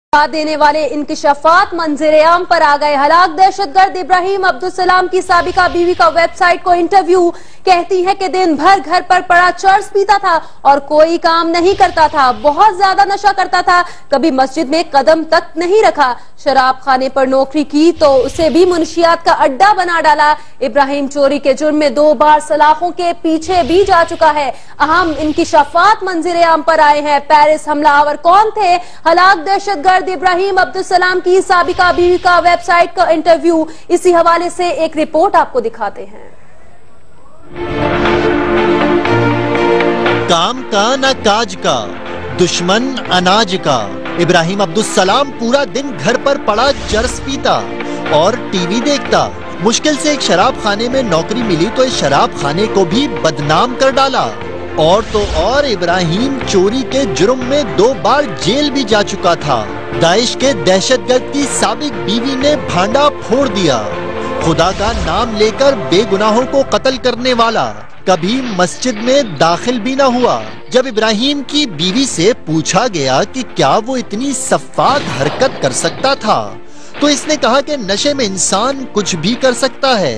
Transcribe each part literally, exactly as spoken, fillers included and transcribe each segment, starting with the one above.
देने वाले इंकशाफात मंजर आम पर आ गए। हलाक दहशतगर्द इब्राहिम अब्दुल-सलाम की साबिका बीवी का वेबसाइट को इंटरव्यू। कहती है कि दिन भर घर पर पड़ा चर्स पीता था और कोई काम नहीं करता था, बहुत ज्यादा नशा करता था, कभी मस्जिद में कदम तक नहीं रखा। शराब खाने पर नौकरी की तो उसे भी मुनशियात का अड्डा बना डाला। इब्राहिम चोरी के जुर्म में दो बार सलाखों के पीछे भी जा चुका है। अहम इंकशाफात मंजर आम पर आए हैं। पेरिस हमलावर कौन थे? हलाक दहशतगर्द इब्राहिम अब्दुल-सलाम की साबिका बीवी का वेबसाइट का इंटरव्यू। इसी हवाले से एक रिपोर्ट आपको दिखाते हैं। काम का न काज का, दुश्मन अनाज का। इब्राहिम अब्दुल-सलाम पूरा दिन घर पर पड़ा चरस पीता और टीवी देखता। मुश्किल से एक शराब खाने में नौकरी मिली तो इस शराब खाने को भी बदनाम कर डाला। और तो और इब्राहिम चोरी के जुर्म में दो बार जेल भी जा चुका था। दाइश के दहशतगर्द की साबिक बीवी ने भांडा फोड़ दिया। खुदा का नाम लेकर बेगुनाहों को कत्ल करने वाला कभी मस्जिद में दाखिल भी न हुआ। जब इब्राहिम की बीवी से पूछा गया कि क्या वो इतनी सफाक हरकत कर सकता था, तो इसने कहा कि नशे में इंसान कुछ भी कर सकता है।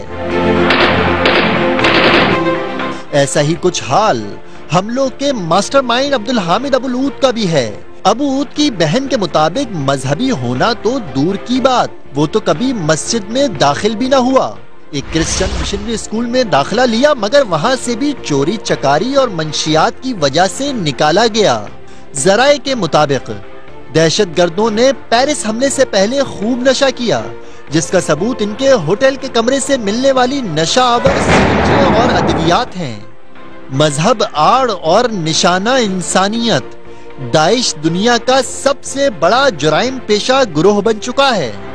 ऐसा ही कुछ हाल हम लोग के मास्टरमाइंड अब्दुल हामिद अबुल ऊद का भी है। अबू ऊद की बहन के मुताबिक मजहबी होना तो दूर की बात, वो तो कभी मस्जिद में दाखिल भी न हुआ। एक क्रिश्चियन मिशनरी स्कूल में दाखिला लिया, मगर वहाँ से भी चोरी चकारी और मंशियात की वजह से निकाला गया। जराए के मुताबिक दहशतगर्दों ने पेरिस हमले से पहले खूब नशा किया, जिसका सबूत इनके होटल के कमरे से मिलने वाली नशा आवर सिरिंजें और अद्वियात हैं। मजहब आड़ और निशाना इंसानियत। दाइश दुनिया का सबसे बड़ा जुराइम पेशा गुरोह बन चुका है।